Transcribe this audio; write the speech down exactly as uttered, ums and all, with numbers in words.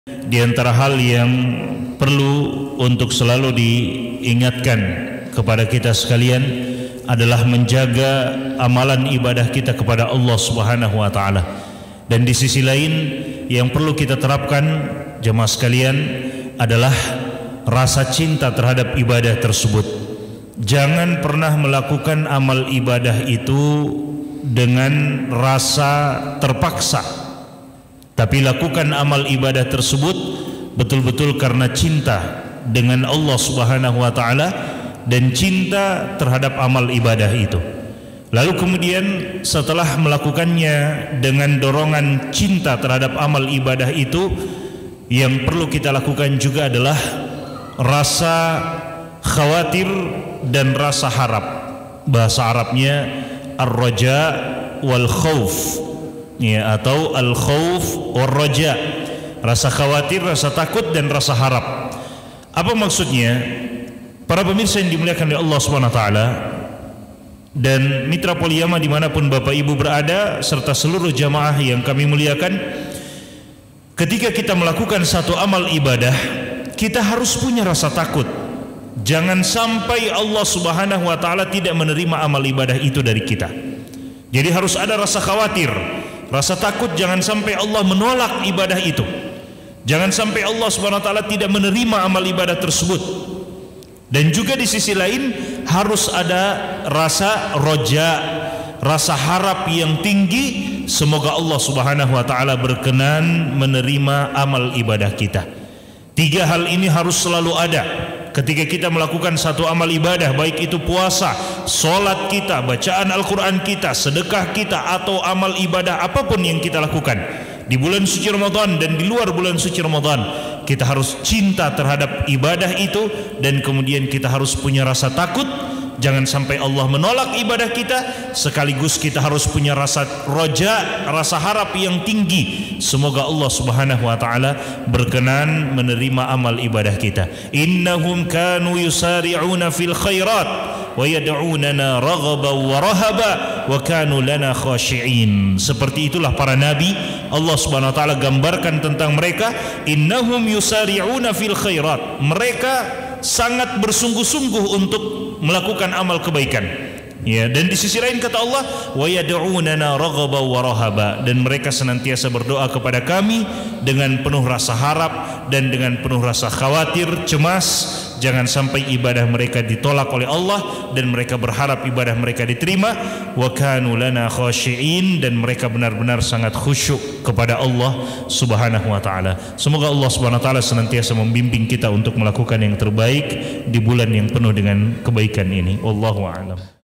Di antara hal yang perlu untuk selalu diingatkan kepada kita sekalian adalah menjaga amalan ibadah kita kepada Allah Subhanahu wa taala. Dan di sisi lain yang perlu kita terapkan jemaah sekalian adalah rasa cinta terhadap ibadah tersebut. Jangan pernah melakukan amal ibadah itu dengan rasa terpaksa, tapi lakukan amal ibadah tersebut betul-betul karena cinta dengan Allah Subhanahu wa taala dan cinta terhadap amal ibadah itu. Lalu kemudian setelah melakukannya dengan dorongan cinta terhadap amal ibadah itu, yang perlu kita lakukan juga adalah rasa khawatir dan rasa harap. Bahasa Arabnya ar-raja wal khauf, ya, atau al-khauf wal raja. Rasa khawatir, rasa takut dan rasa harap. Apa maksudnya? Para pemirsa yang dimuliakan oleh Allah Subhanahu wa taala dan mitra Poliyama dimanapun Bapak Ibu berada serta seluruh jamaah yang kami muliakan, ketika kita melakukan satu amal ibadah, kita harus punya rasa takut. Jangan sampai Allah Subhanahu wa taala tidak menerima amal ibadah itu dari kita. Jadi harus ada rasa khawatir, rasa takut jangan sampai Allah menolak ibadah itu. Jangan sampai Allah Subhanahu wa taala tidak menerima amal ibadah tersebut. Dan juga di sisi lain harus ada rasa roja, rasa harap yang tinggi, semoga Allah Subhanahu wa taala berkenan menerima amal ibadah kita. Tiga hal ini harus selalu ada ketika kita melakukan satu amal ibadah, baik itu puasa, solat kita, bacaan Al-Quran kita, sedekah kita, atau amal ibadah apapun yang kita lakukan di bulan suci Ramadan dan di luar bulan suci Ramadan. Kita harus cinta terhadap ibadah itu, dan kemudian kita harus punya rasa takut jangan sampai Allah menolak ibadah kita, sekaligus kita harus punya rasa roja, rasa harap yang tinggi, semoga Allah Subhanahu wa taala berkenan menerima amal ibadah kita. Innahum kanu yusari'una fil khairat wa yad'unana raghaban wa rahaba wa kanu lana khashi'in. Seperti itulah para nabi. Allah Subhanahu wa taala gambarkan tentang mereka, innahum yusari'una fil khairat. Mereka sangat bersungguh-sungguh untuk melakukan amal kebaikan. Ya, dan di sisi lain kata Allah, wa yad'unana raghaban wa rahaba, dan mereka senantiasa berdoa kepada kami dengan penuh rasa harap dan dengan penuh rasa khawatir, cemas jangan sampai ibadah mereka ditolak oleh Allah, dan mereka berharap ibadah mereka diterima. Wa kanu lana khashi'in, dan mereka benar-benar sangat khusyuk kepada Allah Subhanahu wa taala. Semoga Allah Subhanahu wa taala senantiasa membimbing kita untuk melakukan yang terbaik di bulan yang penuh dengan kebaikan ini. Wallahu a'lam.